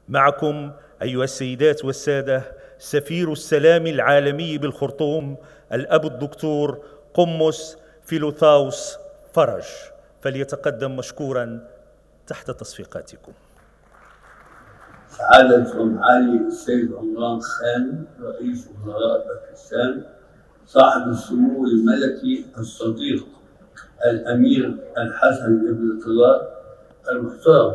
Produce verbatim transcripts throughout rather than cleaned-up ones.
معكم أيها السيدات والسادة سفير السلام العالمي بالخرطوم الأب الدكتور قمص فيلوثاوس فرج، فليتقدم مشكورا تحت تصفيقاتكم. سعادة معالي السيد عمران خان رئيس وزراء باكستان، صاحب السمو الملكي الصديق الأمير الحسن بن طلال المحترم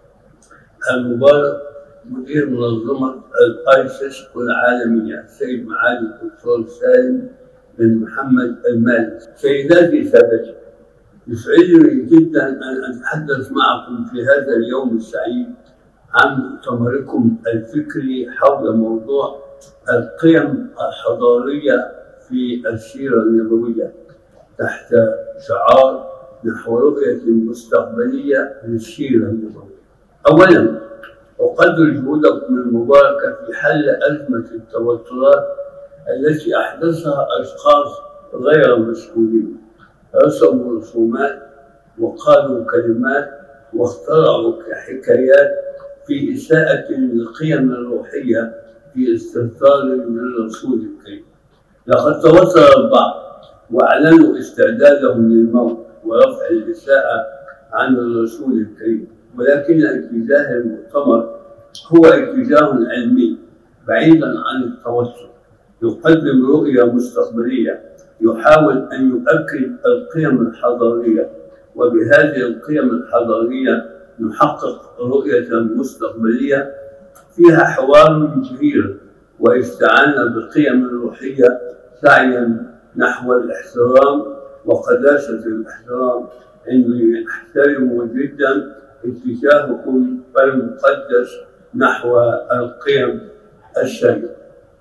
المبارك مدير منظمة الآيسيس العالمية السيد معالي الدكتور سالم بن محمد المالك. سيداتي سادتي، يسعدني جدا أن أتحدث معكم في هذا اليوم السعيد عن مؤتمركم الفكري حول موضوع القيم الحضارية في السيرة النبوية تحت شعار نحو رؤية مستقبلية للسيرة النبوية. أولاً، أقدر جهودكم المباركة في حل أزمة التوترات التي أحدثها أشخاص غير مسؤولين، رسموا رسومات وقالوا كلمات واخترعوا حكايات في إساءة للقيم الروحية في استهتار للرسول الكريم. لقد توتر البعض وأعلنوا استعدادهم للموت ورفع الإساءة عن الرسول الكريم، ولكن اتجاه المؤتمر هو اتجاه علمي بعيدا عن التوتر، يقدم رؤية مستقبلية، يحاول أن يؤكد القيم الحضارية، وبهذه القيم الحضارية نحقق رؤية مستقبلية فيها حوار جدير واستعانة بالقيم الروحية سعيا نحو الاحترام وقداسة الاحترام. إني أحترم جدا اتجاهكم المقدس نحو القيم الشريفة.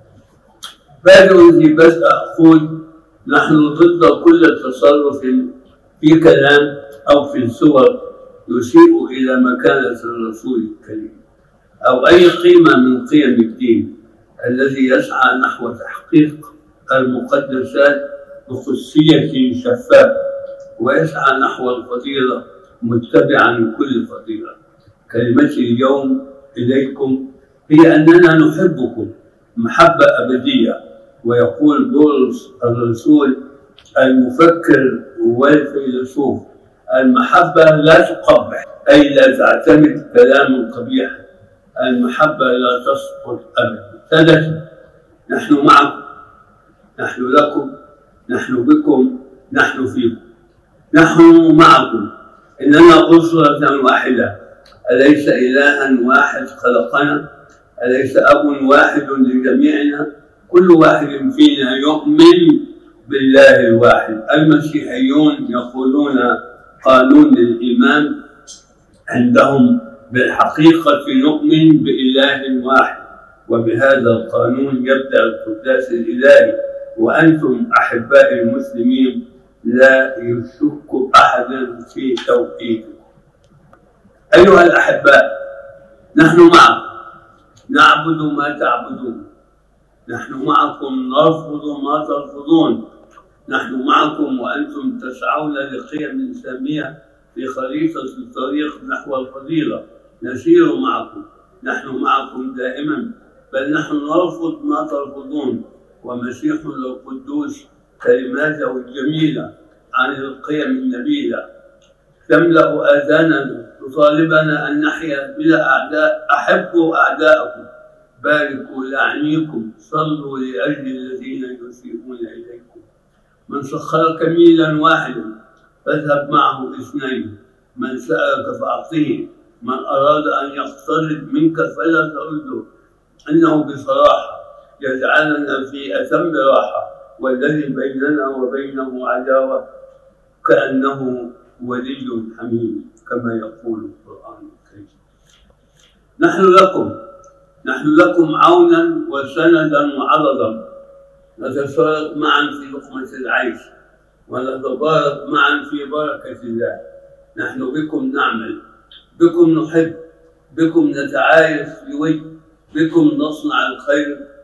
بادئ في بدء أقول نحن ضد كل تصرف في كلام أو في صور يشير إلى مكانة الرسول الكريم أو أي قيمة من قيم الدين الذي يسعى نحو تحقيق المقدسات بقدسية شفافة ويسعى نحو الفضيلة متبعا كل فضيلة. كلمتي اليوم إليكم هي أننا نحبكم محبة أبدية، ويقول بولس الرسول المفكر والفيلسوف: المحبة لا تقبح، أي لا تعتمد كلاما قبيحا. المحبة لا تسقط أبدا. سادتي، نحن معكم، نحن لكم، نحن بكم، نحن فيكم، نحن معكم. إننا أسرة واحدة، أليس إلها واحد خلقنا؟ أليس أب واحد لجميعنا؟ كل واحد فينا يؤمن بالله الواحد. المسيحيون يقولون قانون الإيمان، عندهم بالحقيقة نؤمن بإله واحد، وبهذا القانون يبدأ القداس الإلهي. وأنتم أحبائي المسلمين لا يشك أحد في توحيده. أيها الأحباء، نحن معكم نعبد ما تعبدون، نحن معكم نرفض ما ترفضون، نحن معكم وأنتم تسعون لقيم سامية في خريطة الطريق نحو الفضيلة. نسير معكم، نحن معكم دائما، بل نحن نرفض ما ترفضون. ومسيح القدوس كلماته الجميلة عن القيم النبيلة تملأ آذاننا، تطالبنا أن نحيا بلا أعداء. أحبوا أعداءكم، باركوا لعنيكم، صلوا لأجل الذين يسيئون إليكم. من سخرك ميلا واحدا فاذهب معه اثنين، من سألك فأعطيه، من أراد أن يقترب منك فلا ترده. إنه بصراحة يجعلنا في أتم راحة، والذي بيننا وبينه عداوة كأنه ولي حميم، كما يقول القرآن الكريم. نحن لكم نحن لكم عونا وسندا وعضدا، نتشارك معا في لقمة العيش ونتبارك معا في بركة الله. نحن بكم نعمل، بكم نحب، بكم نتعايش بود، بكم نصنع الخير،